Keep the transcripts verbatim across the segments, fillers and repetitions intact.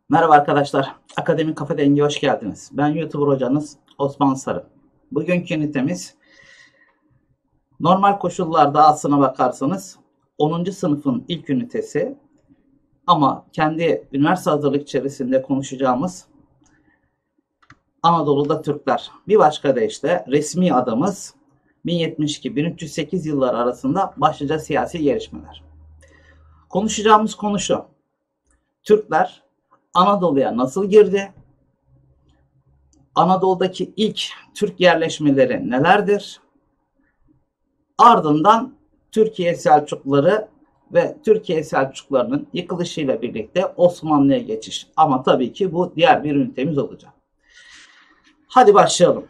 Merhaba arkadaşlar, Akademik Kafa Dengi'ye hoş geldiniz. Ben YouTuber hocanız Osman Sarı. Bugünkü ünitemiz normal koşullarda aslına bakarsanız onuncu sınıfın ilk ünitesi ama kendi üniversite hazırlık içerisinde konuşacağımız Anadolu'da Türkler. Bir başka deyişle resmi adımız bin yetmiş iki bin üç yüz sekiz yılları arasında başlıca siyasi gelişmeler. Konuşacağımız konu şu: Türkler Anadolu'ya nasıl girdi? Anadolu'daki ilk Türk yerleşmeleri nelerdir? Ardından Türkiye Selçukluları ve Türkiye Selçuklularının yıkılışıyla birlikte Osmanlı'ya geçiş. Ama tabii ki bu diğer bir ünitemiz olacak. Hadi başlayalım.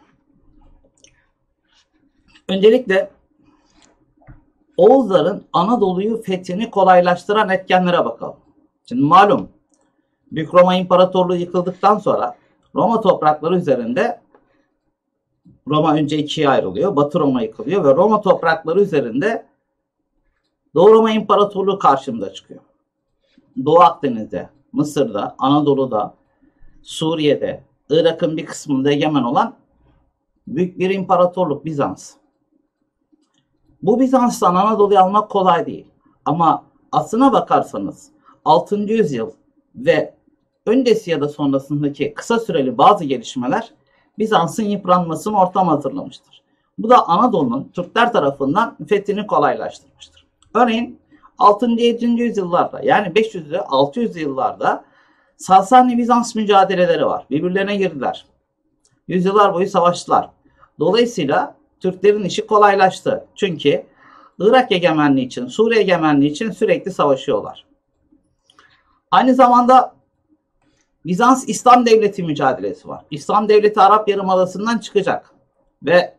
Öncelikle Oğuzların Anadolu'yu fethini kolaylaştıran etkenlere bakalım. Şimdi malum Büyük Roma İmparatorluğu yıkıldıktan sonra Roma toprakları üzerinde Roma önce ikiye ayrılıyor. Batı Roma yıkılıyor ve Roma toprakları üzerinde Doğu Roma İmparatorluğu karşımıza çıkıyor. Doğu Akdeniz'de, Mısır'da, Anadolu'da, Suriye'de, Irak'ın bir kısmında egemen olan büyük bir imparatorluk Bizans. Bu Bizans'tan Anadolu'yu almak kolay değil. Ama aslına bakarsanız altıncı yüzyıl ve öncesi ya da sonrasındaki kısa süreli bazı gelişmeler Bizans'ın yıpranmasını ortam hazırlamıştır. Bu da Anadolu'nun Türkler tarafından fethini kolaylaştırmıştır. Örneğin altıncı yedinci yüzyıllarda yani beş yüzlü altı yüzlü yıllarda Sasani-Bizans mücadeleleri var. Birbirlerine girdiler. Yüzyıllar boyu savaştılar. Dolayısıyla Türklerin işi kolaylaştı. Çünkü Irak egemenliği için, Suriye egemenliği için sürekli savaşıyorlar. Aynı zamanda Bizans İslam Devleti mücadelesi var. İslam Devleti Arap Yarımadası'ndan çıkacak ve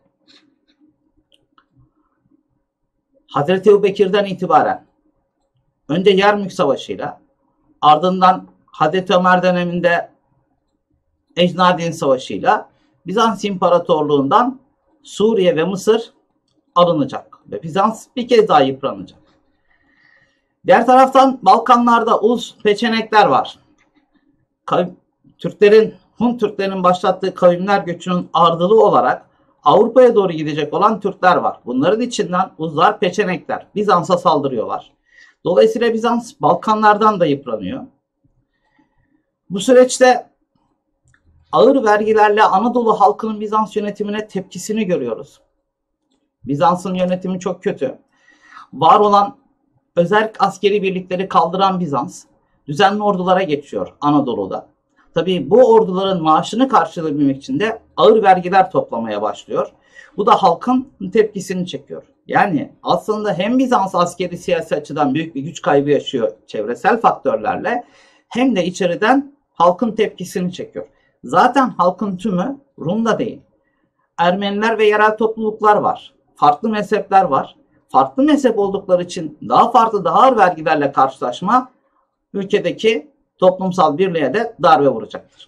Hazreti Ebubekir'den itibaren önce Yermük Savaşı'yla ardından Hazreti Ömer döneminde Ecnadin Savaşı'yla Bizans İmparatorluğu'ndan Suriye ve Mısır alınacak ve Bizans bir kez daha yıpranacak. Diğer taraftan Balkanlarda ulus peçenekler var. Türklerin, Hun Türklerin başlattığı kavimler göçünün ardılı olarak Avrupa'ya doğru gidecek olan Türkler var. Bunların içinden Uzlar, Peçenekler Bizans'a saldırıyorlar. Dolayısıyla Bizans Balkanlardan da yıpranıyor. Bu süreçte ağır vergilerle Anadolu halkının Bizans yönetimine tepkisini görüyoruz. Bizans'ın yönetimi çok kötü. Var olan özel askeri birlikleri kaldıran Bizans düzenli ordulara geçiyor Anadolu'da. Tabii bu orduların maaşını karşılayabilmek için de ağır vergiler toplamaya başlıyor. Bu da halkın tepkisini çekiyor. Yani aslında hem Bizans askeri siyasi açıdan büyük bir güç kaybı yaşıyor çevresel faktörlerle hem de içeriden halkın tepkisini çekiyor. Zaten halkın tümü Rum'da değil. Ermeniler ve yerel topluluklar var. Farklı mezhepler var. Farklı mezhep oldukları için daha farklı daha ağır vergilerle karşılaşma ülkedeki toplumsal birliğe de darbe vuracaktır.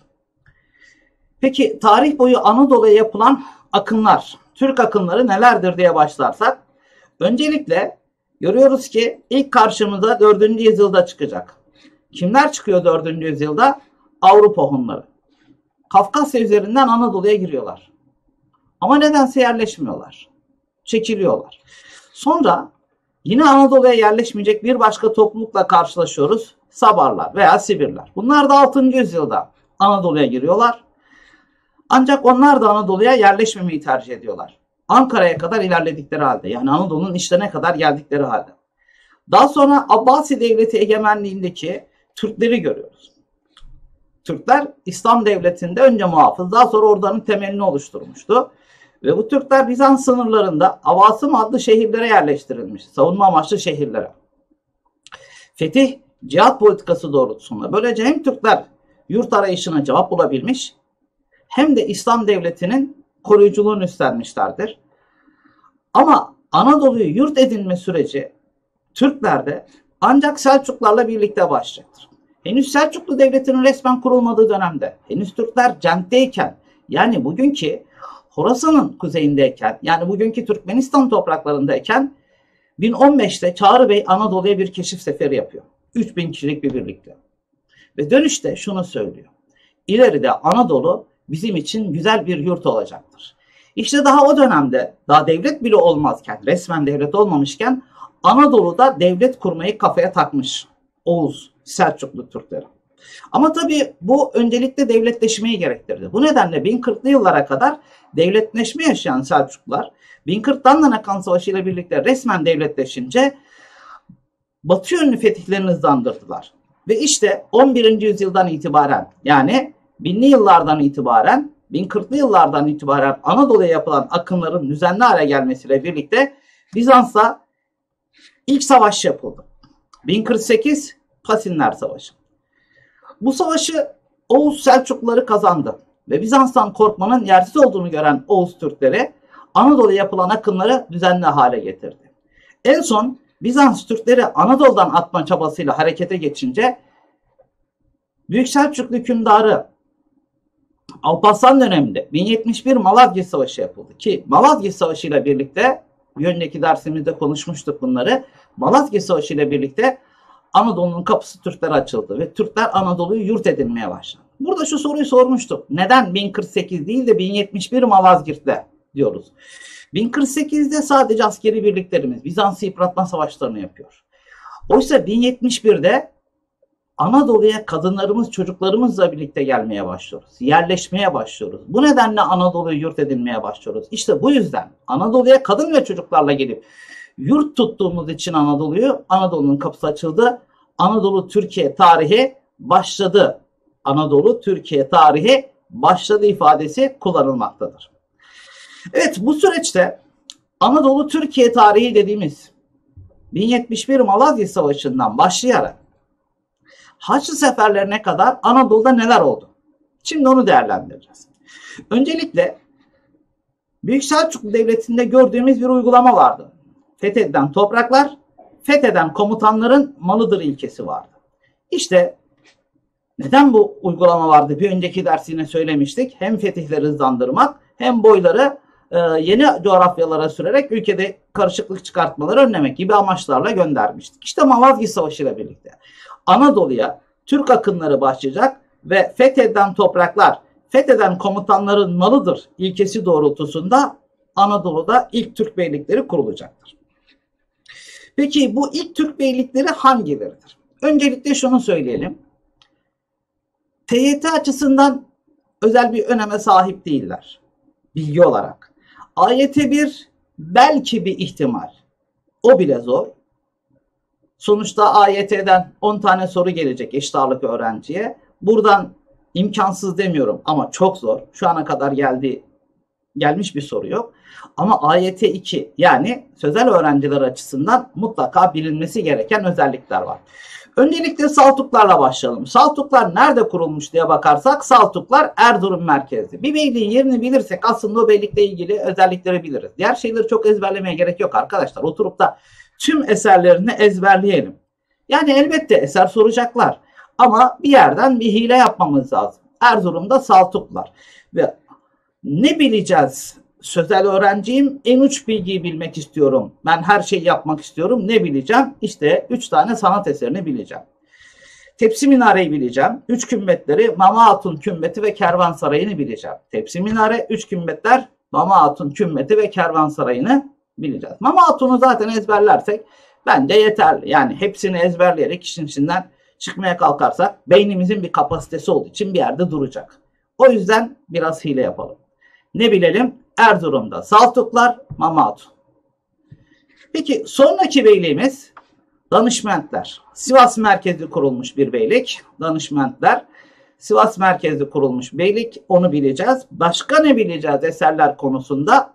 Peki tarih boyu Anadolu'ya yapılan akınlar, Türk akınları nelerdir diye başlarsak, öncelikle görüyoruz ki ilk karşımıza dördüncü yüzyılda çıkacak. Kimler çıkıyor dördüncü yüzyılda? Avrupa Hunları. Kafkasya üzerinden Anadolu'ya giriyorlar. Ama nedense yerleşmiyorlar. Çekiliyorlar. Sonra yine Anadolu'ya yerleşmeyecek bir başka toplulukla karşılaşıyoruz. Sabarlar veya Sibirler. Bunlar da altıncı yüzyılda Anadolu'ya giriyorlar. Ancak onlar da Anadolu'ya yerleşmemeyi tercih ediyorlar. Ankara'ya kadar ilerledikleri halde, yani Anadolu'nun içlerine kadar geldikleri halde. Daha sonra Abbasi Devleti egemenliğindeki Türkleri görüyoruz. Türkler İslam Devleti'nde önce muhafız, daha sonra oradanın temelini oluşturmuştu. Ve bu Türkler Bizans sınırlarında Avasım adlı şehirlere yerleştirilmiş. Savunma amaçlı şehirlere. Fetih, cihat politikası doğrultusunda böylece hem Türkler yurt arayışına cevap bulabilmiş hem de İslam Devleti'nin koruyuculuğunu üstlenmişlerdir. Ama Anadolu'yu yurt edinme süreci Türklerde ancak Selçuklarla birlikte başlayacaktır. Henüz Selçuklu Devleti'nin resmen kurulmadığı dönemde, henüz Türkler Cent'teyken, yani bugünkü Horasan'ın kuzeyindeyken, yani bugünkü Türkmenistan topraklarındayken bin on beşte Çağrı Bey Anadolu'ya bir keşif seferi yapıyor. üç bin kişilik bir birlikte. Ve dönüşte şunu söylüyor. İleride Anadolu bizim için güzel bir yurt olacaktır. İşte daha o dönemde, daha devlet bile olmazken, resmen devlet olmamışken Anadolu'da devlet kurmayı kafaya takmış Oğuz Selçuklu Türkleri. Ama tabii bu öncelikle devletleşmeyi gerektirdi. Bu nedenle bin kırklı yıllara kadar devletleşme yaşayan Selçuklular bin kırktan Danakan Savaşı ile birlikte resmen devletleşince Batı yönlü fetihlerini hızlandırdılar. Ve işte on birinci yüzyıldan itibaren, yani binli yıllardan itibaren, bin kırklı yıllardan itibaren Anadolu'ya yapılan akımların düzenli hale gelmesiyle birlikte Bizans'la ilk savaş yapıldı. bin kırk sekiz Pasinler Savaşı. Bu savaşı Oğuz Selçukluları kazandı ve Bizans'tan korkmanın yersiz olduğunu gören Oğuz Türkleri Anadolu'ya yapılan akımları düzenli hale getirdi. En son Bizans Türkleri Anadolu'dan atma çabasıyla harekete geçince Büyük Selçuklu hükümdarı Alparslan döneminde bin yetmiş bir Malazgirt Savaşı yapıldı ki Malazgirt Savaşı ile birlikte, bir önceki dersimizde konuşmuştuk bunları. Malazgirt Savaşı ile birlikte Anadolu'nun kapısı Türklere açıldı ve Türkler Anadolu'yu yurt edinmeye başladı. Burada şu soruyu sormuştuk. Neden bin kırk sekiz değil de bin yetmiş bir Malazgirt'te diyoruz? bin kırk sekizde sadece askeri birliklerimiz Bizans'ı yıpratma savaşlarını yapıyor. Oysa bin yetmiş birde Anadolu'ya kadınlarımız, çocuklarımızla birlikte gelmeye başlıyoruz. Yerleşmeye başlıyoruz. Bu nedenle Anadolu'yu yurt edinmeye başlıyoruz. İşte bu yüzden Anadolu'ya kadın ve çocuklarla gelip yurt tuttuğumuz için Anadolu'yu, Anadolu'nun kapısı açıldı. Anadolu Türkiye tarihi başladı. Anadolu Türkiye tarihi başladı ifadesi kullanılmaktadır. Evet, bu süreçte Anadolu Türkiye tarihi dediğimiz bin yetmiş bir Malazgirt Savaşı'ndan başlayarak Haçlı seferlerine kadar Anadolu'da neler oldu? Şimdi onu değerlendireceğiz. Öncelikle Büyük Selçuklu Devleti'nde gördüğümüz bir uygulama vardı. Fethedilen topraklar, fetheden komutanların malıdır ilkesi vardı. İşte neden bu uygulama vardı? Bir önceki ders yine söylemiştik. Hem fetihleri hızlandırmak hem boyları e, yeni coğrafyalara sürerek ülkede karışıklık çıkartmaları önlemek gibi amaçlarla göndermiştik. İşte Malazgirt Savaşı ile birlikte Anadolu'ya Türk akınları başlayacak ve fethedilen topraklar, fetheden komutanların malıdır ilkesi doğrultusunda Anadolu'da ilk Türk beylikleri kurulacaktır. Peki bu ilk Türk beylikleri hangileridir? Öncelikle şunu söyleyelim. T Y T açısından özel bir öneme sahip değiller. Bilgi olarak. A Y T bir belki bir ihtimal. O bile zor. Sonuçta A Y T'den on tane soru gelecek eşit ağırlık öğrenciye. Buradan imkansız demiyorum ama çok zor. Şu ana kadar geldi, gelmiş bir soru yok. Ama A Y T iki, yani sözel öğrenciler açısından mutlaka bilinmesi gereken özellikler var. Öncelikle Saltuklarla başlayalım. Saltuklar nerede kurulmuş diye bakarsak Saltuklar Erzurum merkezli. Bir beyliğin yerini bilirsek aslında o beylikle ilgili özellikleri biliriz. Diğer şeyleri çok ezberlemeye gerek yok arkadaşlar. Oturup da tüm eserlerini ezberleyelim. Yani elbette eser soracaklar. Ama bir yerden bir hile yapmamız lazım. Erzurum'da Saltuklar. Ve ne bileceğiz? Sözel öğrenciyim. En uç bilgiyi bilmek istiyorum. Ben her şeyi yapmak istiyorum. Ne bileceğim? İşte üç tane sanat eserini bileceğim. Tepsi Minare'yi bileceğim. Üç kümbetleri, Mama Hatun kümbeti ve Kervansarayı'nı bileceğim. Tepsi Minare, üç kümbetler, Mama Hatun kümbeti ve Kervansarayı'nı bileceğiz. Mama Hatun'u zaten ezberlersek bence yeterli. Yani hepsini ezberleyerek işin içinden çıkmaya kalkarsak beynimizin bir kapasitesi olduğu için bir yerde duracak. O yüzden biraz hile yapalım. Ne bilelim? Erzurum'da Saltuklar, Mama Hatun. Peki sonraki beyliğimiz Danışmentler. Sivas merkezli kurulmuş bir beylik. Danışmentler. Sivas merkezli kurulmuş beylik. Onu bileceğiz. Başka ne bileceğiz eserler konusunda?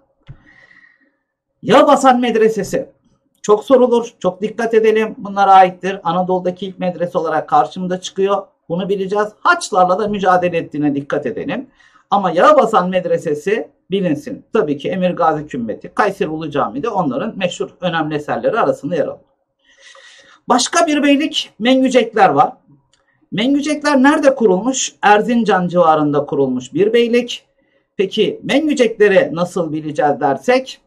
Yağbasan Medresesi. Çok sorulur. Çok dikkat edelim. Bunlara aittir. Anadolu'daki ilk medrese olarak karşımıza çıkıyor. Bunu bileceğiz. Haçlarla da mücadele ettiğine dikkat edelim. Ama Yağbasan Medresesi bilinsin. Tabii ki Emir Gazi Kümbeti, Kayseri Ulu Camii de onların meşhur önemli eserleri arasında yer alır. Başka bir beylik Mengücekler var. Mengücekler nerede kurulmuş? Erzincan civarında kurulmuş bir beylik. Peki Mengücekleri nasıl bileceğiz dersek?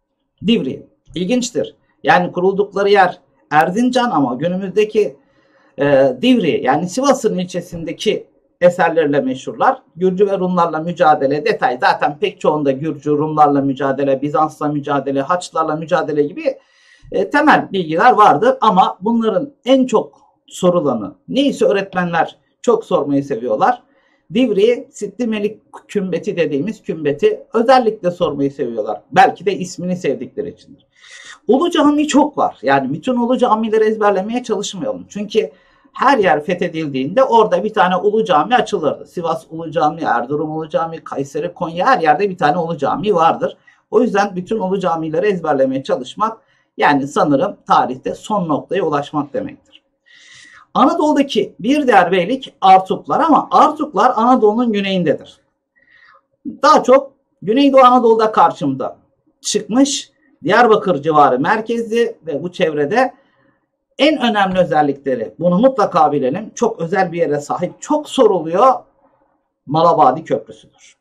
Divriği. İlginçtir. Yani kuruldukları yer Erzincan ama günümüzdeki e, Divriği yani Sivas'ın ilçesindeki eserlerle meşhurlar. Gürcü ve Rumlarla mücadele, detay zaten pek çoğunda Gürcü, Rumlarla mücadele, Bizans'la mücadele, Haçlılarla mücadele gibi e, temel bilgiler vardır. Ama bunların en çok sorulanı neyse öğretmenler çok sormayı seviyorlar. Divriği, Sitti Melik kümbeti dediğimiz kümbeti özellikle sormayı seviyorlar. Belki de ismini sevdikleri içindir. Ulu Cami çok var. Yani bütün Ulu Camileri ezberlemeye çalışmayalım. Çünkü her yer fethedildiğinde orada bir tane Ulu Cami açılırdı. Sivas Ulu Cami, Erzurum Ulu Cami, Kayseri, Konya her yerde bir tane Ulu Cami vardır. O yüzden bütün Ulu Camileri ezberlemeye çalışmak yani sanırım tarihte son noktaya ulaşmak demektir. Anadolu'daki bir diğer beylik Artuklar ama Artuklar Anadolu'nun güneyindedir. Daha çok Güneydoğu Anadolu'da karşımda çıkmış. Diyarbakır civarı merkezli ve bu çevrede en önemli özellikleri, bunu mutlaka bilelim, çok özel bir yere sahip, çok soruluyor, Malabadi Köprüsü'dür.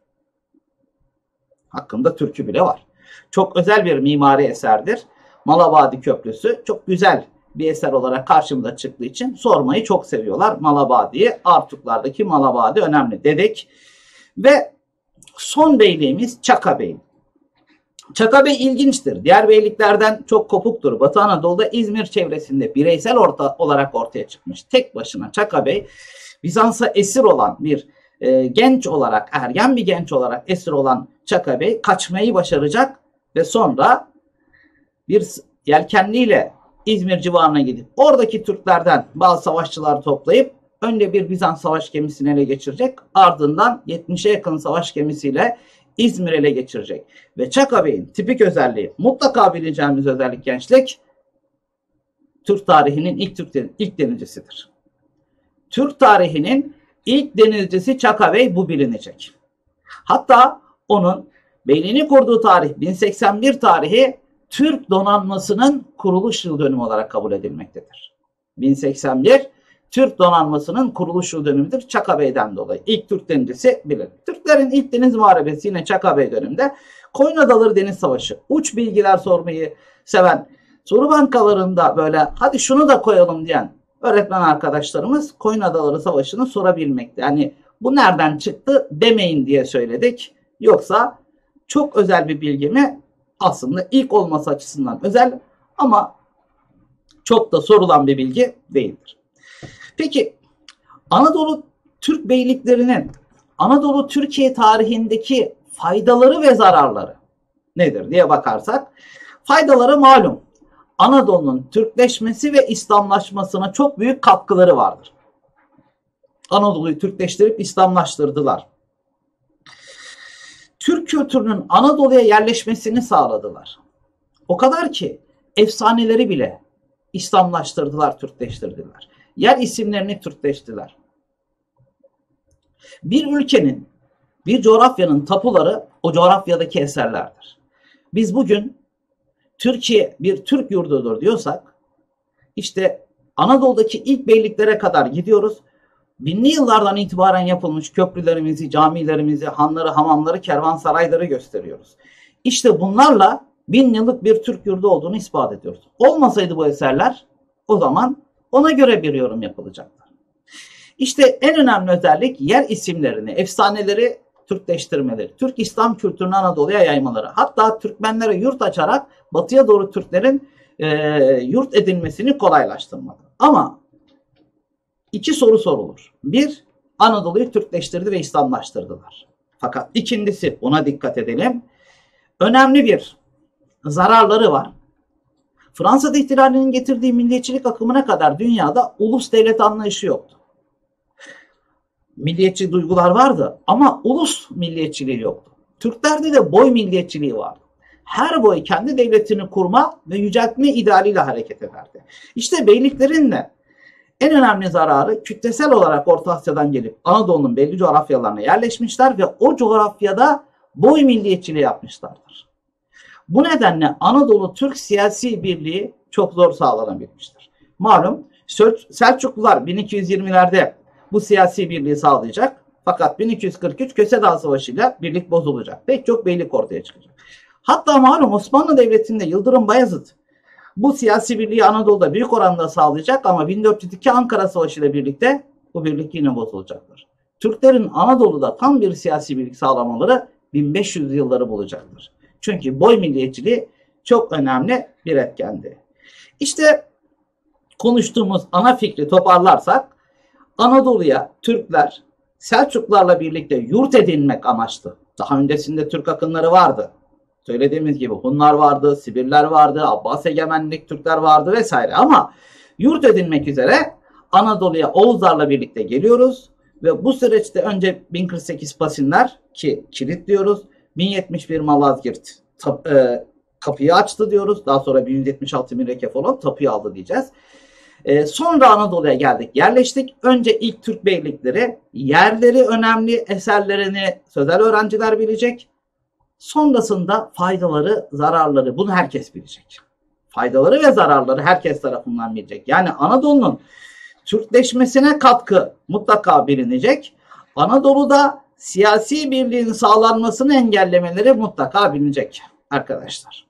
Hakkında türkü bile var. Çok özel bir mimari eserdir. Malabadi Köprüsü çok güzel bir eser olarak karşımıza çıktığı için sormayı çok seviyorlar. Malabadi'yi, Artuklardaki Malabadi önemli dedik. Ve son beyliğimiz Çaka Bey. Çaka Bey ilginçtir. Diğer beyliklerden çok kopuktur. Batı Anadolu'da İzmir çevresinde bireysel orta, olarak ortaya çıkmış. Tek başına Çaka Bey Bizans'a esir olan bir e, genç olarak, ergen bir genç olarak esir olan Çaka Bey kaçmayı başaracak ve sonra bir yelkenliyle İzmir civarına gidip oradaki Türklerden bazı savaşçılar toplayıp önce bir Bizans savaş gemisini ele geçirecek, ardından yetmişe yakın savaş gemisiyle İzmir ele geçirecek. Ve Çaka Bey'in tipik özelliği, mutlaka bileceğimiz özellik gençlik, Türk tarihinin ilk Türk ilk denizcisidir. Türk tarihinin ilk denizcisi Çaka Bey, bu bilinecek. Hatta onun beyliğini kurduğu tarih bin seksen bir tarihi Türk donanmasının kuruluş yıl dönümü olarak kabul edilmektedir. bin seksen bir Türk donanmasının kuruluş yıl dönümüdür Çaka Bey'den dolayı. İlk Türk denizcisi bilir. Türklerin ilk deniz muharebesi yine Çaka Bey döneminde. Koyun Deniz Savaşı. Uç bilgiler sormayı seven, soru bankalarında böyle hadi şunu da koyalım diyen öğretmen arkadaşlarımız Koyun Adaları Savaşı'nı sorabilmekte. Yani bu nereden çıktı demeyin diye söyledik. Yoksa çok özel bir bilgi mi? Aslında ilk olması açısından özel ama çok da sorulan bir bilgi değildir. Peki Anadolu Türk beyliklerinin Anadolu Türkiye tarihindeki faydaları ve zararları nedir diye bakarsak, faydaları malum. Anadolu'nun Türkleşmesi ve İslamlaşmasına çok büyük katkıları vardır. Anadolu'yu Türkleştirip İslamlaştırdılar. Türk kültürünün Anadolu'ya yerleşmesini sağladılar. O kadar ki efsaneleri bile İslamlaştırdılar, Türkleştirdiler. Yer isimlerini Türkleştirdiler. Bir ülkenin, bir coğrafyanın tapuları o coğrafyadaki eserlerdir. Biz bugün Türkiye bir Türk yurdudur diyorsak, işte Anadolu'daki ilk beyliklere kadar gidiyoruz. Binli yıllardan itibaren yapılmış köprülerimizi, camilerimizi, hanları, hamamları, kervansarayları gösteriyoruz. İşte bunlarla bin yıllık bir Türk yurdu olduğunu ispat ediyoruz. Olmasaydı bu eserler, o zaman ona göre bir yorum yapılacaktı. İşte en önemli özellik yer isimlerini, efsaneleri Türkleştirmeleri, Türk İslam kültürünü Anadolu'ya yaymaları. Hatta Türkmenlere yurt açarak batıya doğru Türklerin e, yurt edinmesini kolaylaştırmadı. Ama iki soru sorulur. Bir, Anadolu'yu Türkleştirdi ve İslamlaştırdılar. Fakat ikincisi, buna dikkat edelim, önemli bir zararları var. Fransız ihtilalinin getirdiği milliyetçilik akımına kadar dünyada ulus devlet anlayışı yoktu. Milliyetçi duygular vardı ama ulus milliyetçiliği yoktu. Türklerde de boy milliyetçiliği vardı. Her boy kendi devletini kurma ve yüceltme idealiyle hareket ederdi. İşte beyliklerin de en önemli zararı, kütlesel olarak Orta Asya'dan gelip Anadolu'nun belli coğrafyalarına yerleşmişler ve o coğrafyada boy milliyetçiliği yapmışlardır. Bu nedenle Anadolu Türk siyasi birliği çok zor sağlanabilmiştir. Malum Selçuklular bin iki yüz yirmilerde bu siyasi birliği sağlayacak. Fakat bin iki yüz kırk üç Köse Dağı Savaşı ile birlik bozulacak. Pek çok beylik ortaya çıkacak. Hatta malum Osmanlı Devleti'nde Yıldırım Bayezid Bu siyasi birliği Anadolu'da büyük oranda sağlayacak ama bin dört yüz iki Ankara Savaşı ile birlikte bu birlik yine bozulacaktır. Türklerin Anadolu'da tam bir siyasi birlik sağlamaları bin beş yüz yılları bulacaktır. Çünkü boy milliyetçiliği çok önemli bir etkendi. İşte konuştuğumuz ana fikri toparlarsak, Anadolu'ya Türkler Selçuklularla birlikte yurt edinmek amaçlı. Daha öncesinde Türk akınları vardı. Söylediğimiz gibi Hunlar vardı, Sibirler vardı, Abbas egemenlik Türkler vardı vesaire. Ama yurt edinmek üzere Anadolu'ya Oğuzlarla birlikte geliyoruz. Ve bu süreçte önce bin kırk sekiz Pasinler ki kilit diyoruz. bin yetmiş bir Malazgirt tap, e, kapıyı açtı diyoruz. Daha sonra bin yüz yetmiş altı Mirekefalon tapuyu aldı diyeceğiz. E, sonra Anadolu'ya geldik, yerleştik. Önce ilk Türk beylikleri, yerleri önemli, eserlerini sözel öğrenciler bilecek. Sonrasında faydaları, zararları bunu herkes bilecek. Faydaları ve zararları herkes tarafından bilecek. Yani Anadolu'nun Türkleşmesine katkı mutlaka bilinecek. Anadolu'da siyasi birliğin sağlanmasını engellemeleri mutlaka bilinecek arkadaşlar.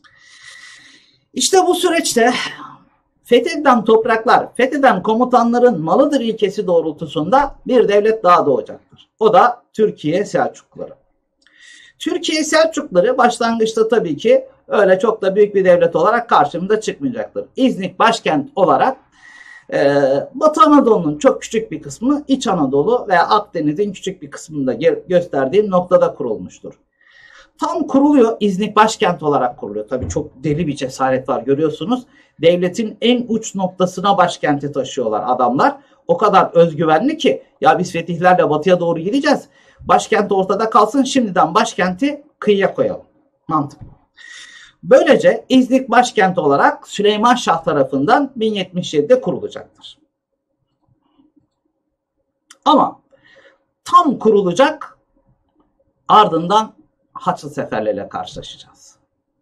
İşte bu süreçte fethedilen topraklar, fethedilen komutanların malıdır ilkesi doğrultusunda bir devlet daha doğacaktır. O da Türkiye Selçukluları. Türkiye Selçukluları başlangıçta tabii ki öyle çok da büyük bir devlet olarak karşımıza çıkmayacaktır. İznik başkent olarak e, Batı Anadolu'nun çok küçük bir kısmı İç Anadolu veya Akdeniz'in küçük bir kısmında gösterdiğim noktada kurulmuştur. Tam kuruluyor, İznik başkent olarak kuruluyor. Tabii çok deli bir cesaret var, görüyorsunuz. Devletin en uç noktasına başkenti taşıyorlar adamlar. O kadar özgüvenli ki ya biz fetihlerle batıya doğru gideceğiz. Başkent ortada kalsın, şimdiden başkenti kıyıya koyalım. Mantıklı. Böylece İznik başkent olarak Süleyman Şah tarafından bin yetmiş yedide kurulacaktır. Ama tam kurulacak, ardından Haçlı seferleriyle karşılaşacağız.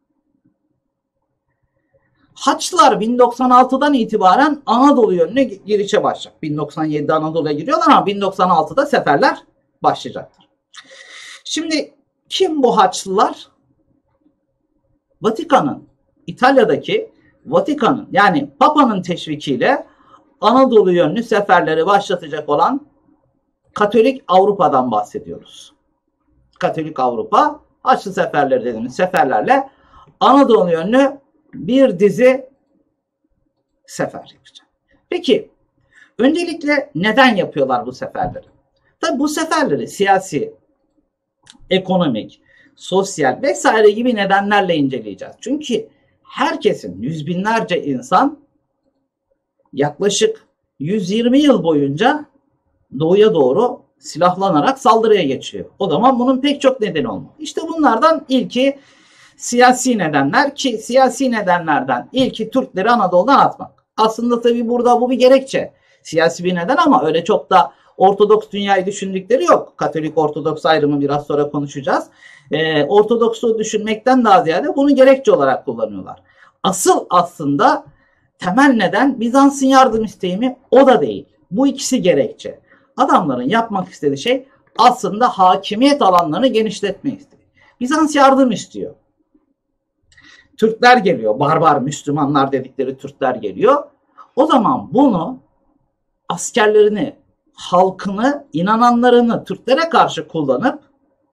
Haçlılar bin doksan altıdan itibaren Anadolu yönüne girişe başlayacak. bin doksan yedide Anadolu'ya giriyorlar ama bin doksan altıda seferler başlayacaktır. Şimdi kim bu Haçlılar? Vatikan'ın, İtalya'daki Vatikan'ın yani Papa'nın teşvikiyle Anadolu yönlü seferleri başlatacak olan Katolik Avrupa'dan bahsediyoruz. Katolik Avrupa Haçlı seferleri dediğimiz seferlerle Anadolu yönlü bir dizi sefer yapacak. Peki öncelikle neden yapıyorlar bu seferleri? Tabi bu seferleri siyasi, ekonomik, sosyal vesaire gibi nedenlerle inceleyeceğiz. Çünkü herkesin, yüz binlerce insan yaklaşık yüz yirmi yıl boyunca doğuya doğru silahlanarak saldırıya geçiyor. O zaman bunun pek çok nedeni olmalı. İşte bunlardan ilki siyasi nedenler ki siyasi nedenlerden ilki Türkleri Anadolu'dan atmak. Aslında tabii burada bu bir gerekçe. Siyasi bir neden ama öyle çok da Ortodoks dünyayı düşündükleri yok. Katolik Ortodoks ayrımı biraz sonra konuşacağız. Ee, Ortodoksluğu düşünmekten daha ziyade bunu gerekçe olarak kullanıyorlar. Asıl aslında temel neden Bizans'ın yardım isteği mi? O da değil. Bu ikisi gerekçe. Adamların yapmak istediği şey aslında hakimiyet alanlarını genişletme istiyor. Bizans yardım istiyor. Türkler geliyor. Barbar Müslümanlar dedikleri Türkler geliyor. O zaman bunu askerlerini, halkını, inananlarını Türklere karşı kullanıp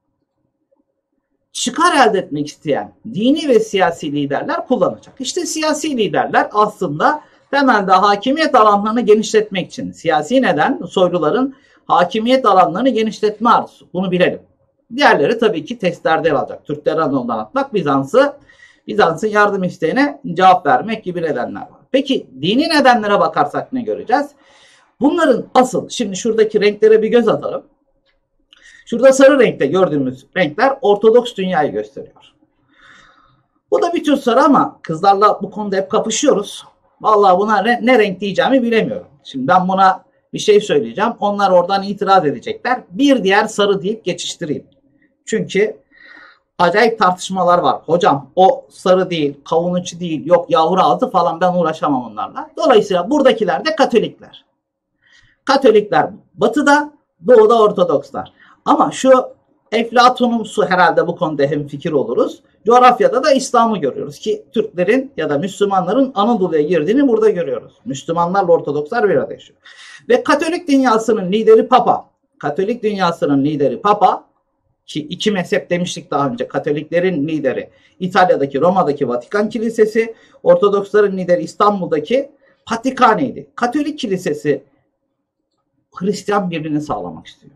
çıkar elde etmek isteyen dini ve siyasi liderler kullanacak. İşte siyasi liderler aslında temelde hakimiyet alanlarını genişletmek için. Siyasi neden soyluların hakimiyet alanlarını genişletme arzusu. Bunu bilelim. Diğerleri tabii ki testlerde alacak. Türkleri Anadolu'dan atmak, Bizans'ı Bizans'ın yardım isteğine cevap vermek gibi nedenler var. Peki dini nedenlere bakarsak ne göreceğiz? Bunların asıl, şimdi şuradaki renklere bir göz atalım. Şurada sarı renkte gördüğümüz renkler Ortodoks dünyayı gösteriyor. Bu da bir tür sarı ama kızlarla bu konuda hep kapışıyoruz. Vallahi buna ne renk diyeceğimi bilemiyorum. Şimdi ben buna bir şey söyleyeceğim. Onlar oradan itiraz edecekler. Bir diğer sarı deyip geçiştireyim. Çünkü acayip tartışmalar var. Hocam o sarı değil, kavun içi değil, yok yavru ağzı falan, ben uğraşamam onlarla. Dolayısıyla buradakiler de Katolikler. Katolikler batıda, doğuda Ortodokslar. Ama şu Eflatunumsu herhalde bu konuda hemfikir oluruz. Coğrafyada da İslam'ı görüyoruz ki Türklerin ya da Müslümanların Anadolu'ya girdiğini burada görüyoruz. Müslümanlarla Ortodokslar bir arada yaşıyor. Ve Katolik dünyasının lideri Papa. Katolik dünyasının lideri Papa ki iki mezhep demiştik daha önce. Katoliklerin lideri İtalya'daki Roma'daki Vatikan Kilisesi, Ortodoksların lideri İstanbul'daki Patrikhane'ydi. Katolik Kilisesi Hristiyan birliğini sağlamak istiyor.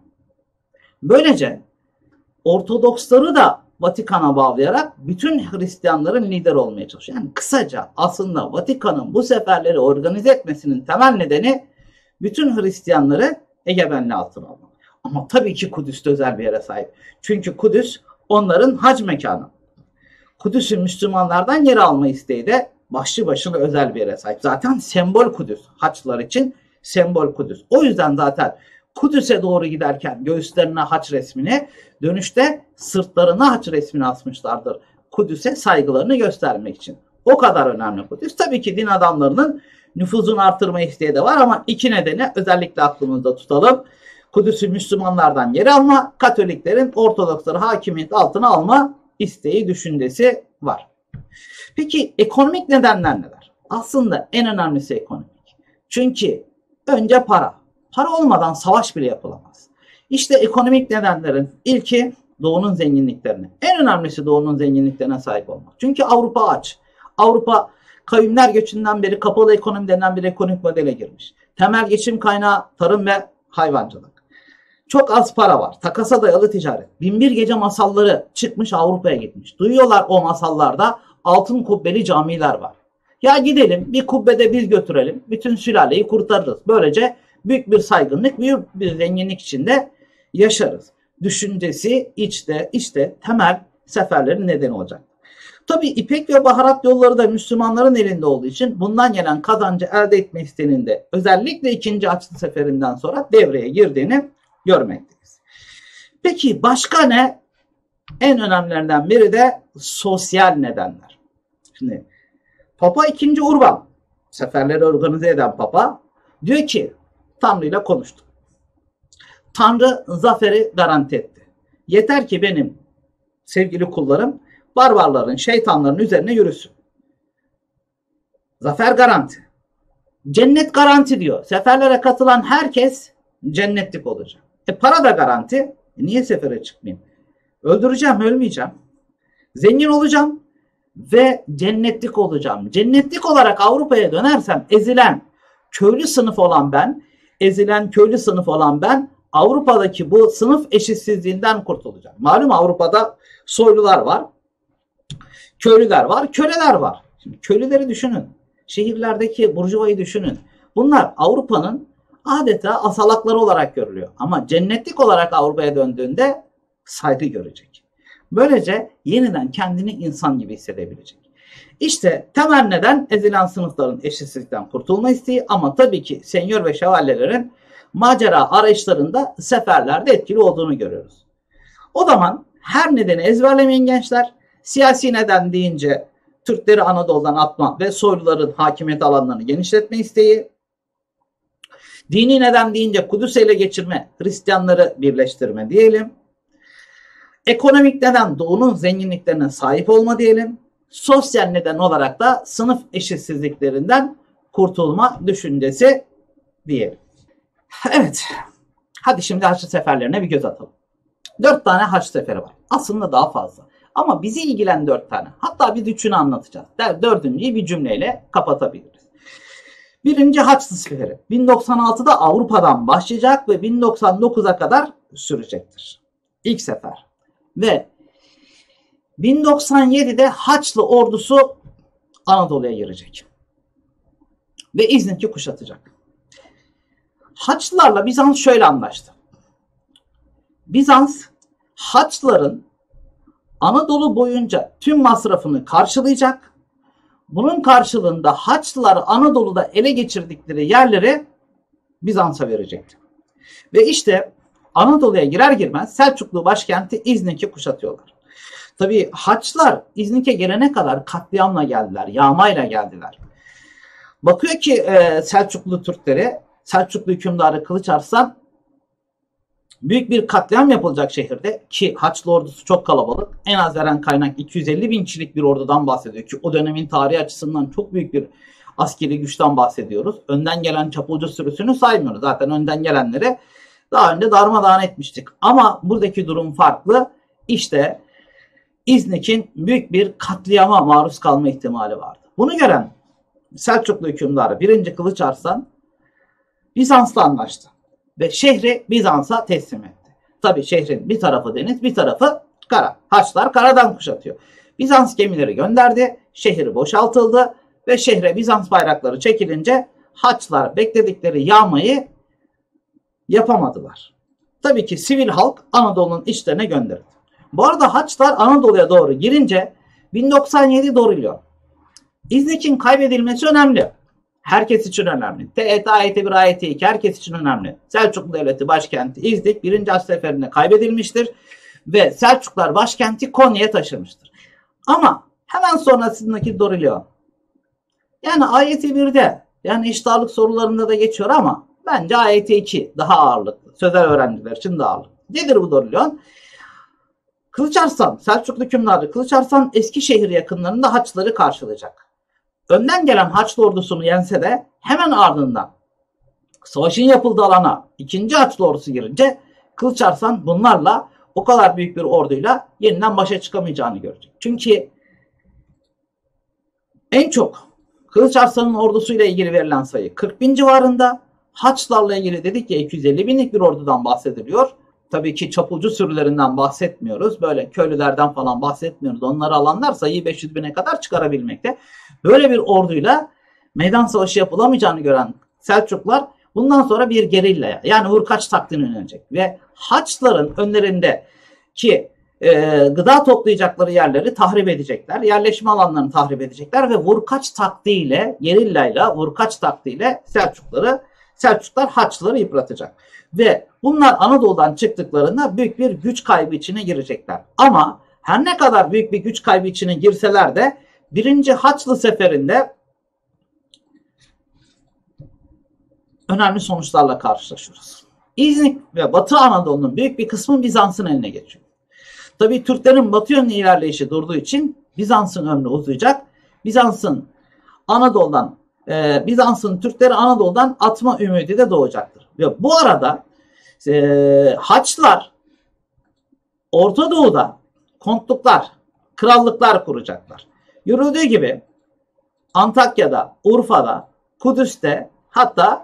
Böylece Ortodoksları da Vatikan'a bağlayarak bütün Hristiyanların lideri olmaya çalışıyor. Yani kısaca aslında Vatikan'ın bu seferleri organize etmesinin temel nedeni bütün Hristiyanları egemenliği altına almak. Ama tabii ki Kudüs de özel bir yere sahip. Çünkü Kudüs onların hac mekanı. Kudüs'ün Müslümanlardan yer alma isteği de başlı başına özel bir yere sahip. Zaten sembol Kudüs. Haçlar için sembol Kudüs. O yüzden zaten Kudüs'e doğru giderken göğüslerine haç resmini, dönüşte sırtlarına haç resmini asmışlardır. Kudüs'e saygılarını göstermek için. O kadar önemli Kudüs. Tabii ki din adamlarının nüfuzunu artırma isteği de var ama iki nedeni özellikle aklımızda tutalım. Kudüs'ü Müslümanlardan yer alma, Katoliklerin Ortodoksları hakimiyet altına alma isteği, düşüncesi var. Peki ekonomik nedenler neler? Aslında en önemlisi ekonomik. Çünkü önce para. Para olmadan savaş bile yapılamaz. İşte ekonomik nedenlerin ilki Doğu'nun zenginliklerine. En önemlisi Doğu'nun zenginliklerine sahip olmak. Çünkü Avrupa aç. Avrupa kavimler göçünden beri kapalı ekonomi denen bir ekonomik modele girmiş. Temel geçim kaynağı tarım ve hayvancılık. Çok az para var. Takasa dayalı ticaret. Binbir Gece masalları çıkmış, Avrupa'ya gitmiş. Duyuyorlar o masallarda altın kubbeli camiler var. Ya gidelim bir kubbede biz götürelim. Bütün sülaleyi kurtarırız. Böylece büyük bir saygınlık, büyük bir zenginlik içinde yaşarız. Düşüncesi içte, işte temel seferlerin nedeni olacak. Tabii İpek ve baharat yolları da Müslümanların elinde olduğu için bundan gelen kazancı elde etme isteğinin de özellikle ikinci Haçlı Seferinden sonra devreye girdiğini görmekteyiz. Peki başka ne? En önemlilerinden biri de sosyal nedenler. Şimdi Papa ikinci Urban, seferleri organize eden Papa, diyor ki Tanrı ile konuştum. Tanrı zaferi garanti etti. Yeter ki benim sevgili kullarım barbarların, şeytanların üzerine yürüsün. Zafer garanti. Cennet garanti diyor. Seferlere katılan herkes cennetlik olacak. E para da garanti. E niye sefere çıkmayayım? Öldüreceğim, ölmeyeceğim. Zengin olacağım ve cennetlik olacağım. Cennetlik olarak Avrupa'ya dönersem ezilen köylü sınıf olan ben, ezilen köylü sınıf olan ben Avrupa'daki bu sınıf eşitsizliğinden kurtulacağım. Malum Avrupa'da soylular var, köylüler var, köleler var. Şimdi köylüleri düşünün. Şehirlerdeki burjuvayı düşünün. Bunlar Avrupa'nın adeta asalakları olarak görülüyor. Ama cennetlik olarak Avrupa'ya döndüğünde saygı görecek. Böylece yeniden kendini insan gibi hissedebilecek. İşte temel neden ezilen sınıfların eşitsizlikten kurtulma isteği ama tabii ki senyör ve şövalyelerin macera arayışlarında seferlerde etkili olduğunu görüyoruz. O zaman her nedeni ezberlemeyin gençler. Siyasi neden deyince Türkleri Anadolu'dan atma ve soyluların hakimiyet alanlarını genişletme isteği. Dini neden deyince Kudüs'ü ele geçirme, Hristiyanları birleştirme diyelim. Ekonomik neden Doğu'nun zenginliklerine sahip olma diyelim. Sosyal neden olarak da sınıf eşitsizliklerinden kurtulma düşüncesi diyelim. Evet, hadi şimdi Haçlı seferlerine bir göz atalım. Dört tane Haçlı seferi var. Aslında daha fazla. Ama bizi ilgilen dört tane. Hatta biz üçünü anlatacağız. Dördüncüyü bir cümleyle kapatabiliriz. Birinci Haçlı Seferi bin doksan altıda Avrupa'dan başlayacak ve bin doksan dokuza kadar sürecektir. İlk sefer. Ve bin doksan yedide Haçlı ordusu Anadolu'ya girecek. Ve İznik'i kuşatacak. Haçlılarla Bizans şöyle anlaştı. Bizans Haçlıların Anadolu boyunca tüm masrafını karşılayacak. Bunun karşılığında Haçlılar Anadolu'da ele geçirdikleri yerleri Bizans'a verecekti. Ve işte Anadolu'ya girer girmez Selçuklu başkenti İznik'i kuşatıyorlar. Tabii Haçlılar İznik'e gelene kadar katliamla geldiler, yağmayla geldiler. Bakıyor ki e, Selçuklu Türkleri, Selçuklu hükümdarı Kılıç Arslan Büyük bir katliam yapılacak şehirde ki Haçlı ordusu çok kalabalık. En az veren kaynak iki yüz elli bin kişilik bir ordudan bahsediyor ki o dönemin tarihi açısından çok büyük bir askeri güçten bahsediyoruz. Önden gelen çapulcu sürüsünü saymıyoruz. Zaten önden gelenleri daha önce darmadağın etmiştik. Ama buradaki durum farklı. İşte İznik'in büyük bir katliama maruz kalma ihtimali vardı. Bunu gören Selçuklu hükümdarı birinci. Kılıç Arslan Bizans'la anlaştı ve şehri Bizans'a teslim etti. Tabii şehrin bir tarafı deniz, bir tarafı kara. Haçlılar karadan kuşatıyor. Bizans gemileri gönderdi, şehir boşaltıldı ve şehre Bizans bayrakları çekilince Haçlılar bekledikleri yağmayı yapamadılar. Tabii ki sivil halk Anadolu'nun içlerine gönderildi. Bu arada Haçlılar Anadolu'ya doğru girince bin doksan yedi Dorilyon. İznik'in kaybedilmesi önemli. Herkes için önemli. T E T, A Y T bir, A Y T iki herkes için önemli. Selçuklu Devleti başkenti İznik birinci Haç Seferi'nde kaybedilmiştir. Ve Selçuklar başkenti Konya'ya taşımıştır. Ama hemen sonrasındaki Dorilyon. Yani A Y T birde yani eşit ağırlık sorularında da geçiyor ama bence A Y T iki daha ağırlıklı. Sözel öğrenciler için daha ağırlıklı. Nedir bu Dorilyon? Kılıç Arslan, Selçuklu hükümdarı Kılıç Arslan Eskişehir yakınlarında Haçlıları karşılayacak. Önden gelen Haçlı ordusunu yense de hemen ardından savaşın yapıldığı alana ikinci Haçlı ordusu girince Kılıç Arslan bunlarla o kadar büyük bir orduyla yeniden başa çıkamayacağını görecek. Çünkü en çok Kılıç Arslan'ın ordusuyla ilgili verilen sayı kırk bin civarında. Haçlılarla ilgili dedik ya iki yüz elli binlik bir ordudan bahsediliyor. Tabii ki çapulcu sürülerinden bahsetmiyoruz. Böyle köylülerden falan bahsetmiyoruz. Onları alanlar sayıyı beş yüz bine kadar çıkarabilmekte. Böyle bir orduyla meydan savaşı yapılamayacağını gören Selçuklar bundan sonra bir gerillaya yani vurkaç taktiğine yönelecek. Ve Haçlıların önlerindeki e, gıda toplayacakları yerleri tahrip edecekler. Yerleşme alanlarını tahrip edecekler ve vurkaç taktiğiyle, gerillayla, vurkaç taktiğiyle Selçukları, Selçuklar Haçlıları yıpratacak. Ve bunlar Anadolu'dan çıktıklarında büyük bir güç kaybı içine girecekler. Ama her ne kadar büyük bir güç kaybı içine girseler de birinci Haçlı Seferi'nde önemli sonuçlarla karşılaşıyoruz. İznik ve Batı Anadolu'nun büyük bir kısmı Bizans'ın eline geçiyor. Tabii Türklerin batı yönlü ilerleyişi durduğu için Bizans'ın ömrü uzayacak. Bizans'ın Anadolu'dan e, Bizans'ın Türkleri Anadolu'dan atma ümidi de doğacaktır. Ve bu arada e, Haçlılar Orta Doğu'da kontluklar, krallıklar kuracaklar. Yürüdüğü gibi Antakya'da, Urfa'da, Kudüs'te hatta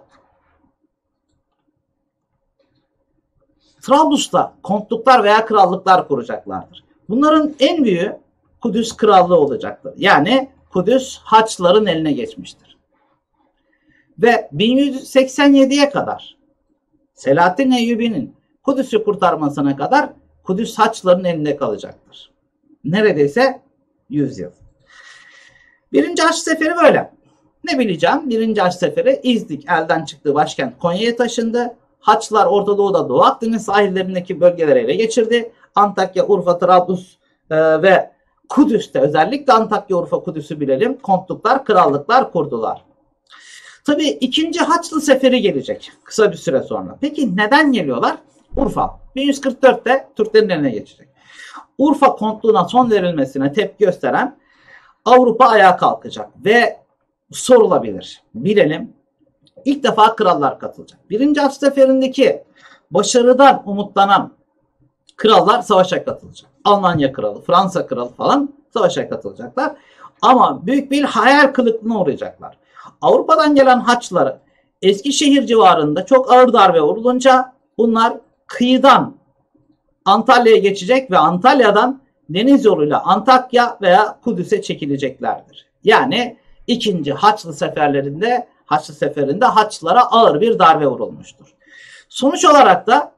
Trablus'ta kontluklar veya krallıklar kuracaklardır. Bunların en büyüğü Kudüs Krallığı olacaktır. Yani Kudüs Haçlıların eline geçmiştir. Ve bin yüz seksen yediye kadar Selahaddin Eyyubi'nin Kudüs'ü kurtarmasına kadar Kudüs Haçlıların elinde kalacaktır. Neredeyse yüz yıl. Birinci Haç Seferi böyle. Ne bileceğim? Birinci Haç Seferi İznik elden çıktı, başkent Konya'ya taşındı. Haçlılar Orta Doğu'da Doğu Akdeniz sahillerindeki bölgeleri ele geçirdi. Antakya, Urfa, Trablus e, ve Kudüs'te özellikle Antakya, Urfa, Kudüs'ü bilelim. Kontluklar, krallıklar kurdular. Tabii ikinci Haçlı Seferi gelecek kısa bir süre sonra. Peki neden geliyorlar? Urfa bin yüz kırk dörtte Türklerin eline geçecek. Urfa kontluğuna son verilmesine tepki gösteren Avrupa ayağa kalkacak ve sorulabilir. Bilelim. İlk defa krallar katılacak. Birinci Haç Seferi'ndeki başarıdan umutlanan krallar savaşa katılacak. Almanya kralı, Fransa kralı falan savaşa katılacaklar. Ama büyük bir hayal kırıklığına uğrayacaklar. Avrupa'dan gelen Haçlıları Eskişehir civarında çok ağır darbe vurulunca bunlar kıyıdan Antalya'ya geçecek ve Antalya'dan deniz yoluyla Antakya veya Kudüs'e çekileceklerdir. Yani ikinci Haçlı seferlerinde Haçlı seferinde Haçlılara ağır bir darbe vurulmuştur. Sonuç olarak da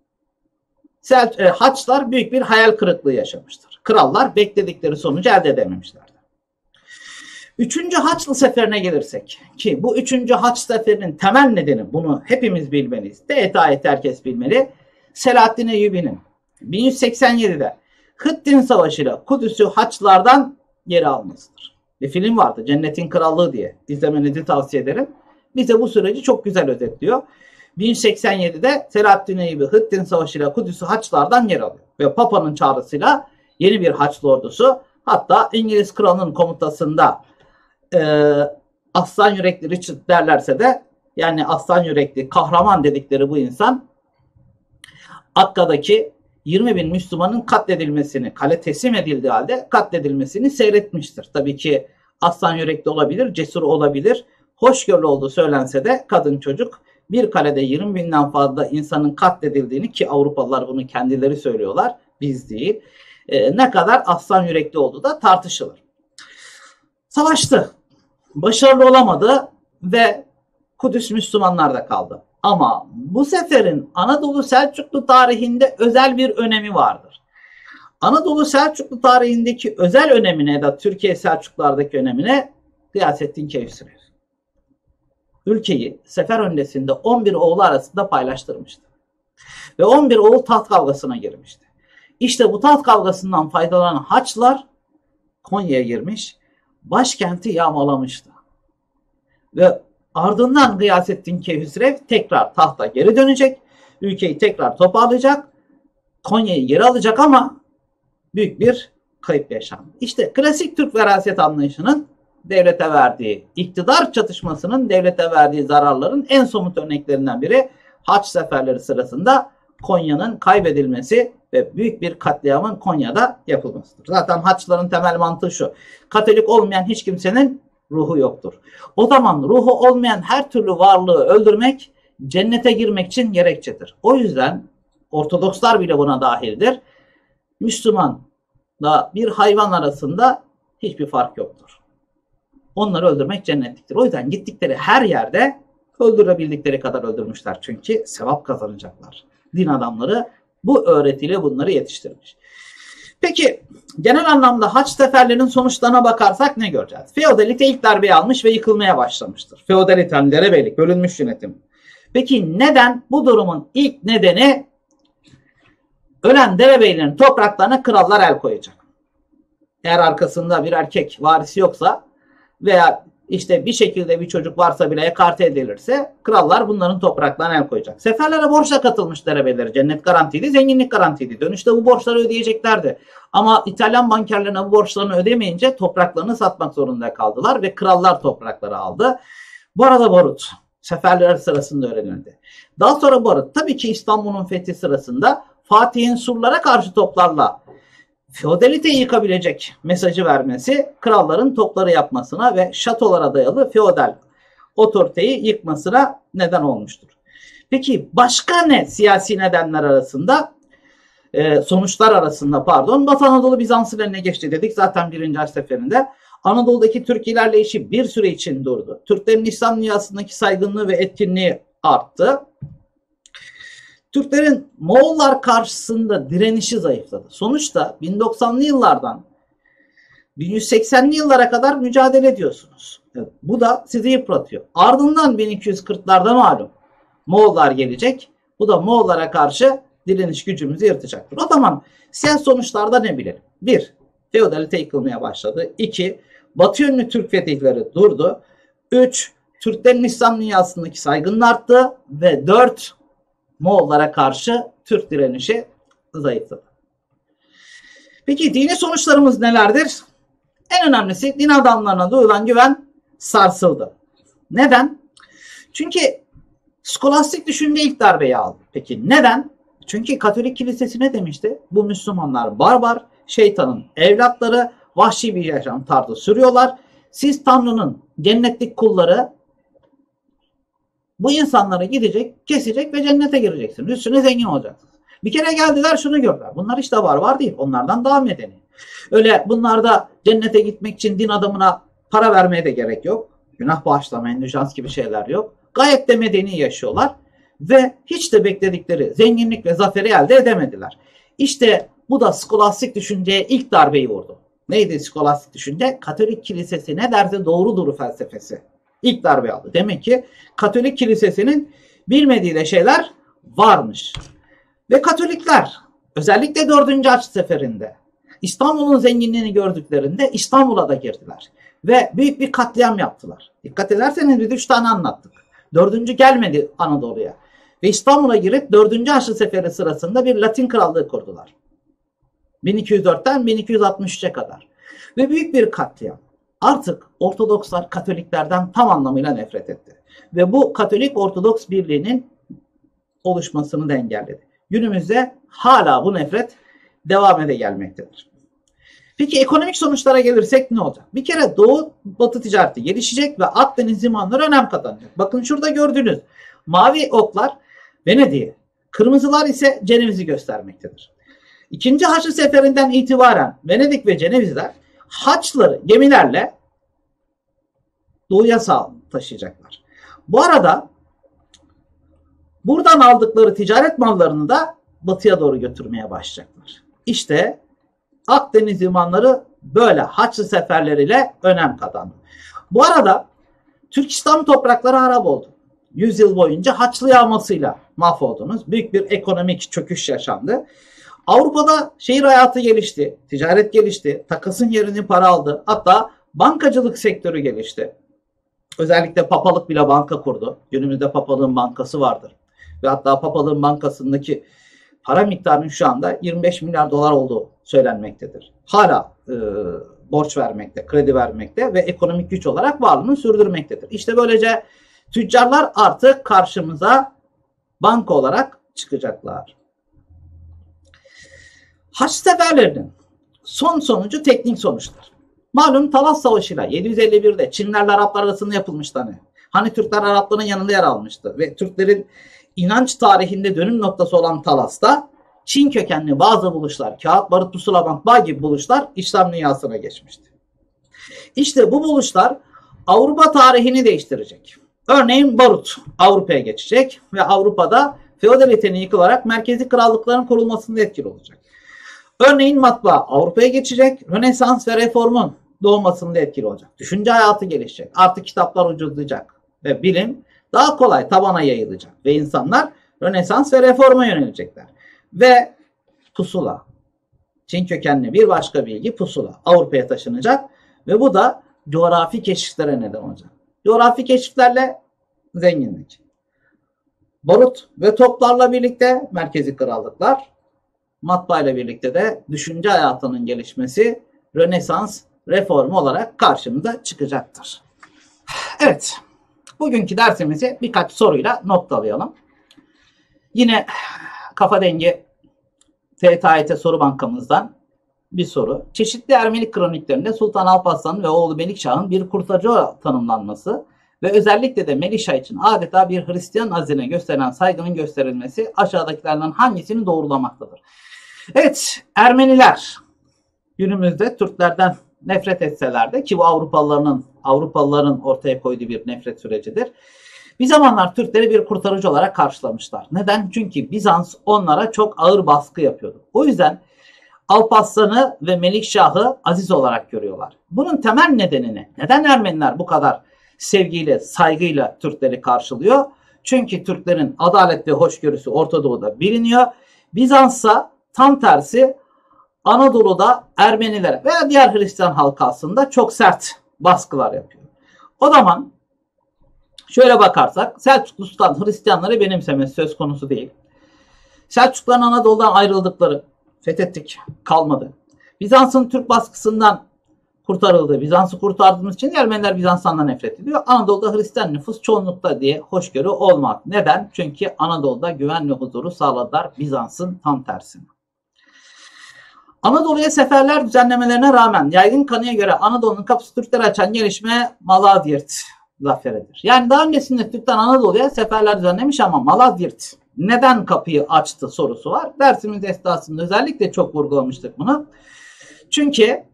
Haçlılar büyük bir hayal kırıklığı yaşamıştır. Krallar bekledikleri sonucu elde edememişlerdir. Üçüncü Haçlı Seferi'ne gelirsek ki bu üçüncü Haç Seferi'nin temel nedeni bunu hepimiz bilmeliyiz. T E T, A Y T herkes bilmeli. Selahaddin Eyyubi'nin bin yüz seksen yedide Hıttin Savaşı ile Kudüs'ü Haçlılardan geri almasıdır. Bir film vardı Cennetin Krallığı diye. İzlemenizi tavsiye ederim. Bize bu süreci çok güzel özetliyor. bin yüz seksen yedide Selahaddin Eyyubi Hıttin Savaşı ile Kudüs'ü Haçlılardan yer alıyor. Ve Papa'nın çağrısıyla yeni bir Haçlı ordusu, hatta İngiliz kralının komutasında e, aslan yürekli Richard derlerse de, yani aslan yürekli kahraman dedikleri bu insan Akka'daki yirmi bin Müslümanın katledilmesini, kale teslim edildiği halde katledilmesini seyretmiştir. Tabii ki aslan yürekli olabilir, cesur olabilir, hoşgörülü olduğu söylense de kadın çocuk bir kalede yirmi binden fazla insanın katledildiğini, ki Avrupalılar bunu kendileri söylüyorlar, biz değil, e, ne kadar aslan yürekli olduğu da tartışılır. Savaştı, başarılı olamadı ve Kudüs Müslümanlarda kaldı. Ama bu seferin Anadolu Selçuklu tarihinde özel bir önemi vardır. Anadolu Selçuklu tarihindeki özel önemine da Türkiye Selçuklulardaki önemine Gıyasettin Keyhüsrev ülkeyi sefer öncesinde on bir oğlu arasında paylaştırmıştı. Ve on bir oğul taht kavgasına girmişti. İşte bu taht kavgasından faydalanan Haçlılar Konya'ya girmiş, başkenti yağmalamıştı. Ve ardından Gıyasettin Keyhüsrev tekrar tahta geri dönecek, ülkeyi tekrar toparlayacak, Konya'yı geri alacak ama büyük bir kayıp yaşandı. İşte klasik Türk veraset anlayışının devlete verdiği, iktidar çatışmasının devlete verdiği zararların en somut örneklerinden biri Haç seferleri sırasında Konya'nın kaybedilmesi ve büyük bir katliamın Konya'da yapılmasıdır. Zaten Haçlıların temel mantığı şu: Katolik olmayan hiç kimsenin ruhu yoktur. O zaman ruhu olmayan her türlü varlığı öldürmek cennete girmek için gerekçedir. O yüzden Ortodokslar bile buna dahildir. Müslümanla bir hayvan arasında hiçbir fark yoktur. Onları öldürmek cennetliktir. O yüzden gittikleri her yerde öldürebildikleri kadar öldürmüşler. Çünkü sevap kazanacaklar. Din adamları bu öğretiyle bunları yetiştirmiş. Peki genel anlamda Haç seferlerinin sonuçlarına bakarsak ne göreceğiz? Feodalite ilk darbeyi almış ve yıkılmaya başlamıştır. Feodalite, hani derebeylik, bölünmüş yönetim. Peki neden? Bu durumun ilk nedeni, ölen derebeylerin topraklarına krallar el koyacak. Eğer arkasında bir erkek varisi yoksa veya işte bir şekilde bir çocuk varsa bile ekarte edilirse krallar bunların topraklarına el koyacak. Seferlere borçla katılmış derebeyleri. Cennet garantiydi, zenginlik garantiydi. Dönüşte bu borçları ödeyeceklerdi. Ama İtalyan bankerlerine bu borçlarını ödemeyince topraklarını satmak zorunda kaldılar ve krallar toprakları aldı. Bu arada barut seferler sırasında öğrenildi. Daha sonra barut tabii ki İstanbul'un fethi sırasında Fatih'in surlara karşı toplarla feodaliteyi yıkabilecek mesajı vermesi, kralların topları yapmasına ve şatolara dayalı feodal otoriteyi yıkmasına neden olmuştur. Peki başka ne siyasi nedenler arasında, e, sonuçlar arasında pardon, Batı Anadolu Bizans'ın eline geçti dedik zaten birinci Haç Seferi'nde. Anadolu'daki Türk ilerleyişi bir süre için durdu. Türklerin İslam dünyasındaki saygınlığı ve etkinliği arttı. Türklerin Moğollar karşısında direnişi zayıfladı. Sonuçta bin doksanlı yıllardan bin yüz seksenli yıllara kadar mücadele ediyorsunuz. Evet, bu da sizi yıpratıyor. Ardından bin iki yüz kırklarda malum Moğollar gelecek. Bu da Moğollara karşı direniş gücümüzü yırtacaktır. O zaman siyasi sonuçlarda ne bilelim? bir. Feodalite yıkılmaya başladı. iki. Batı yönlü Türk fetihleri durdu. üç. Türklerin İslam dünyasındaki saygınlığı arttı. Ve dört. Moğollara karşı Türk direnişi zayıfladı. Peki dini sonuçlarımız nelerdir? En önemlisi, din adamlarına duyulan güven sarsıldı. Neden? Çünkü skolastik düşünce ilk darbeyi aldı. Peki neden? Çünkü Katolik Kilisesi ne demişti? Bu Müslümanlar barbar, şeytanın evlatları, vahşi bir yaşam tarzı sürüyorlar. Siz Tanrı'nın cennetlik kulları, bu insanlara gidecek, kesecek ve cennete gireceksiniz. Üstüne zengin olacaksınız. Bir kere geldiler, şunu gördüler. Bunlar işte var var değil. Onlardan daha medeni. Öyle bunlarda cennete gitmek için din adamına para vermeye de gerek yok. Günah bağışlama, endüjans gibi şeyler yok. Gayet de medeni yaşıyorlar. Ve hiç de bekledikleri zenginlik ve zaferi elde edemediler. İşte bu da skolastik düşünceye ilk darbeyi vurdu. Neydi skolastik düşünce? Katolik Kilisesi ne derse doğrudur felsefesi. İlk darbe aldı. Demek ki Katolik Kilisesi'nin bilmediği de şeyler varmış. Ve Katolikler özellikle dördüncü Haç Seferi'nde İstanbul'un zenginliğini gördüklerinde İstanbul'a da girdiler. Ve büyük bir katliam yaptılar. Dikkat ederseniz biz üç tane anlattık. Dördüncü gelmedi Anadolu'ya. Ve İstanbul'a girip dördüncü Haçlı Seferi sırasında bir Latin krallığı kurdular. bin iki yüz dörtten bin iki yüz altmış üçe kadar. Ve büyük bir katliam. Artık Ortodokslar Katoliklerden tam anlamıyla nefret etti. Ve bu Katolik-Ortodoks birliğinin oluşmasını da engelledi. Günümüzde hala bu nefret devam ede gelmektedir. Peki ekonomik sonuçlara gelirsek ne olacak? Bir kere Doğu-Batı ticareti gelişecek ve Akdeniz limanları önem kazanacak. Bakın şurada gördüğünüz mavi oklar Venedik'i, kırmızılar ise Ceneviz'i göstermektedir. İkinci Haçlı Seferinden itibaren Venedik ve Cenevizler Haçlıları gemilerle doğuya sağ taşıyacaklar. Bu arada buradan aldıkları ticaret mallarını da batıya doğru götürmeye başlayacaklar. İşte Akdeniz limanları böyle Haçlı seferleriyle önem kazandı. Bu arada Türk İslam toprakları harap oldu. Yüzyıl boyunca Haçlı yağmasıyla mahvoldunuz. Büyük bir ekonomik çöküş yaşandı. Avrupa'da şehir hayatı gelişti, ticaret gelişti, takasın yerini para aldı. Hatta bankacılık sektörü gelişti. Özellikle papalık bile banka kurdu. Günümüzde papalığın bankası vardır. Ve hatta papalığın bankasındaki para miktarının şu anda yirmi beş milyar dolar olduğu söylenmektedir. Hala e, borç vermekte, kredi vermekte ve ekonomik güç olarak varlığını sürdürmektedir. İşte böylece tüccarlar artık karşımıza banka olarak çıkacaklar. Haç seferlerinin son sonucu teknik sonuçlar. Malum Talas Savaşı'yla yedi yüz elli birde Çinlerle Araplar arasında yapılmıştı hani. Hani Türkler Arapların yanında yer almıştı ve Türklerin inanç tarihinde dönüm noktası olan Talas'ta Çin kökenli bazı buluşlar, kağıt, barut, pusula, matbaa gibi buluşlar İslam dünyasına geçmişti. İşte bu buluşlar Avrupa tarihini değiştirecek. Örneğin barut Avrupa'ya geçecek ve Avrupa'da feodalitenin yıkılarak merkezi krallıkların kurulmasında etkili olacak. Örneğin matbaa Avrupa'ya geçecek, Rönesans ve reformun doğmasında etkili olacak. Düşünce hayatı gelişecek, artık kitaplar ucuzlayacak ve bilim daha kolay tabana yayılacak ve insanlar Rönesans ve reforma yönelecekler. Ve pusula, Çin kökenli bir başka bilgi pusula Avrupa'ya taşınacak ve bu da coğrafi keşiflere neden olacak. Coğrafi keşiflerle zenginlik. Barut ve toplarla birlikte merkezi krallıklar, matbaa ile birlikte de düşünce hayatının gelişmesi, Rönesans reformu olarak karşımıza çıkacaktır. Evet, bugünkü dersimizi birkaç soruyla noktalayalım. Yine Kafa Dengi T T A Y T soru bankamızdan bir soru. Çeşitli Ermenik kroniklerinde Sultan Alparslan'ın ve oğlu Melikşah'ın bir kurtarıcı tanımlanması ve özellikle de Melikşah için adeta bir Hristiyan azine gösterilen saygının gösterilmesi aşağıdakilerden hangisini doğrulamaktadır? Evet, Ermeniler günümüzde Türklerden nefret etseler de ki bu Avrupalıların Avrupalıların ortaya koyduğu bir nefret sürecidir. Bir zamanlar Türkleri bir kurtarıcı olarak karşılamışlar. Neden? Çünkü Bizans onlara çok ağır baskı yapıyordu. O yüzden Alparslan'ı ve Melikşah'ı aziz olarak görüyorlar. Bunun temel nedenini, neden Ermeniler bu kadar sevgiyle, saygıyla Türkleri karşılıyor? Çünkü Türklerin adalet ve hoşgörüsü Orta Doğu'da biliniyor. Bizans'a tam tersi Anadolu'da Ermenilere veya diğer Hristiyan halkı aslında çok sert baskılar yapıyor. O zaman şöyle bakarsak Selçuklu Sultan Hristiyanları benimsemesi söz konusu değil. Selçukluların Anadolu'dan ayrıldıkları, fethettik, kalmadı. Bizans'ın Türk baskısından kurtarıldı. Bizans'ı kurtardığımız için Ermeniler Bizans'tan da nefret ediyor. Anadolu'da Hristiyan nüfus çoğunlukta diye hoşgörü olmaz. Neden? Çünkü Anadolu'da güven ve huzuru sağladılar. Bizans'ın tam tersine. Anadolu'ya seferler düzenlemelerine rağmen yaygın kanıya göre Anadolu'nun kapısı Türklere açan gelişme Malazgirt zaferidir. Yani daha öncesinde Türk'ten Anadolu'ya seferler düzenlemiş ama Malazgirt neden kapıyı açtı sorusu var. Dersimiz esnasında özellikle çok vurgulamıştık bunu. Çünkü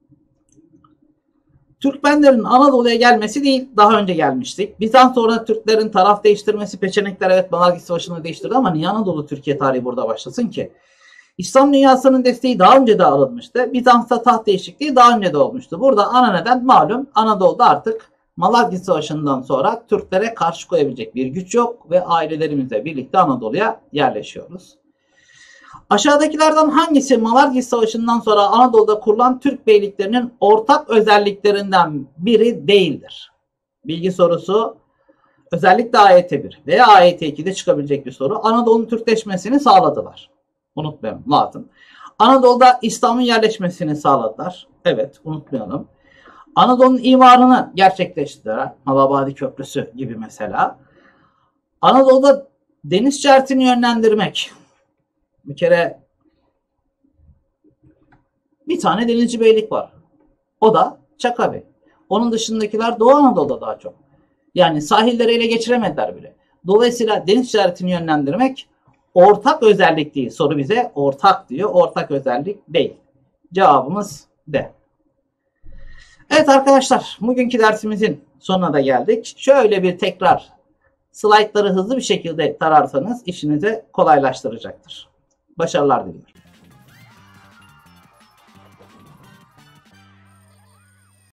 Türkmenlerin Anadolu'ya gelmesi değil, daha önce gelmiştik. Bizden sonra Türklerin taraf değiştirmesi, peçenekler evet Malazgirt Savaşı'nı değiştirdi ama niye Anadolu Türkiye tarihi burada başlasın ki? İslam dünyasının desteği daha önce de alınmıştı. Bizans'ta taht değişikliği daha önce de olmuştu. Burada ana neden malum Anadolu'da artık Malazgirt Savaşı'ndan sonra Türklere karşı koyabilecek bir güç yok ve ailelerimizle birlikte Anadolu'ya yerleşiyoruz. Aşağıdakilerden hangisi Malazgirt Savaşı'ndan sonra Anadolu'da kurulan Türk beyliklerinin ortak özelliklerinden biri değildir? Bilgi sorusu. özellikle A Y T bir veya A Y T ikide çıkabilecek bir soru. Anadolu'nun Türkleşmesini sağladılar. Unutmayalım, lazım. Anadolu'da İslam'ın yerleşmesini sağladılar. Evet, unutmayalım. Anadolu'nun imarını gerçekleştirdiler. Malabadi Köprüsü gibi mesela. Anadolu'da deniz ticaretini yönlendirmek. Bir kere bir tane denizci beylik var. O da Çaka Bey. Onun dışındakiler Doğu Anadolu'da daha çok. Yani sahilleri ele geçiremediler bile. Dolayısıyla deniz ticaretini yönlendirmek ortak özellik değil. Soru bize ortak diyor. Ortak özellik değil. Cevabımız D. Evet arkadaşlar, bugünkü dersimizin sonuna da geldik. Şöyle bir tekrar slaytları hızlı bir şekilde tararsanız işinizi kolaylaştıracaktır. Başarılar diliyorum.